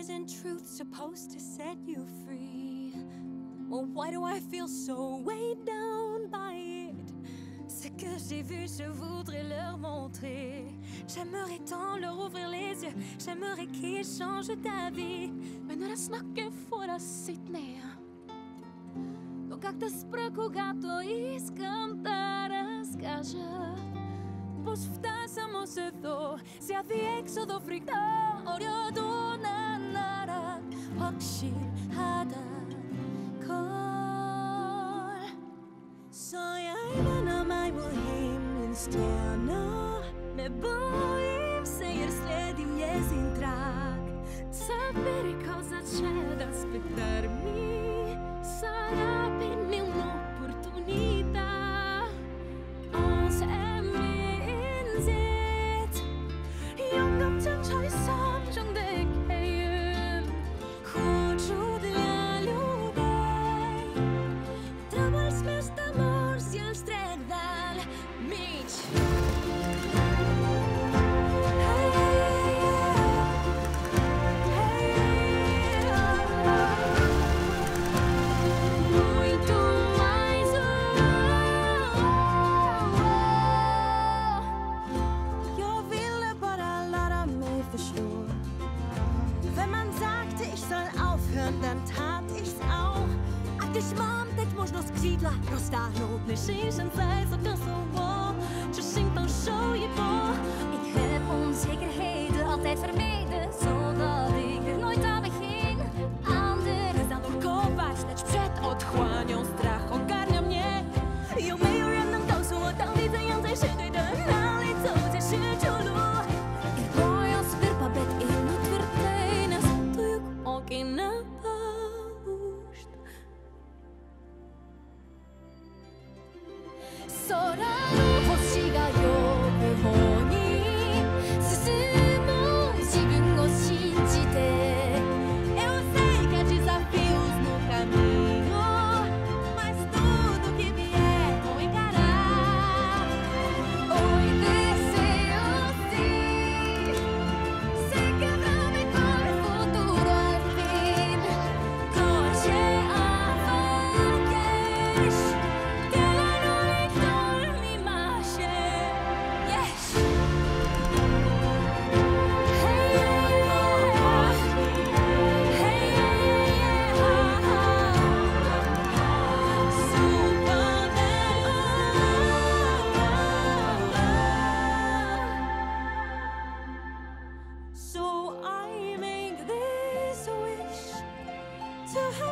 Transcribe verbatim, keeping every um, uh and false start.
isn't truth supposed to set you free? Well, why do I feel so weighed down by it? Ce que j'ai vu, je voudrais leur montrer. J'aimerais tant leur ouvrir les yeux. J'aimerais qu'ils changent d'avis. Men när jag snackar får jag sitt ner. Но как-то спра, когато искам да разкажа. Посвта само се 더 зяви ексодо фрикта 어려도 난 나랑 확실하다 걸 Så jeg vender meg mot himmelens stjerner Med boim säger sledim je sin trak Sapere cosa c'è da aspettarmi Sarà per me un'opportunità Oss emmensitt 영감장 철섬 정대해윤 Hočudljáljubai Trabals mest amor sjel stregdal Mić Muito mais Jag ville bara lära mig förstå Wenn man sagte, ich soll aufhören, dann tat ich's auch A když mám teď možnost křídla roztáhnout nežíšen zij zo kussen Tjusing dan show je bo Ik heb onzekerheden altijd vermeden Zodat ik er nooit aan begin Anderen zanurkować, lecz przed otchłanią strach ogarnia mnie 有没有人能告诉我，到底怎样才是对的？哪里走才是出路？ Ir kojos virpa, bet ir nutvirtai Nes Tu juk moki nepalūžt 空の星が呼ぶ方に進もう自分を信じて Eu sei que há desafios no caminho Mas tudo que vier vou encarar Hoy deseo sí Sé que habrá un mejor futuro al fin Kocie awakiesz Tyle nowych mi masie Yes Hey yeah Hey yeah So I make this wish To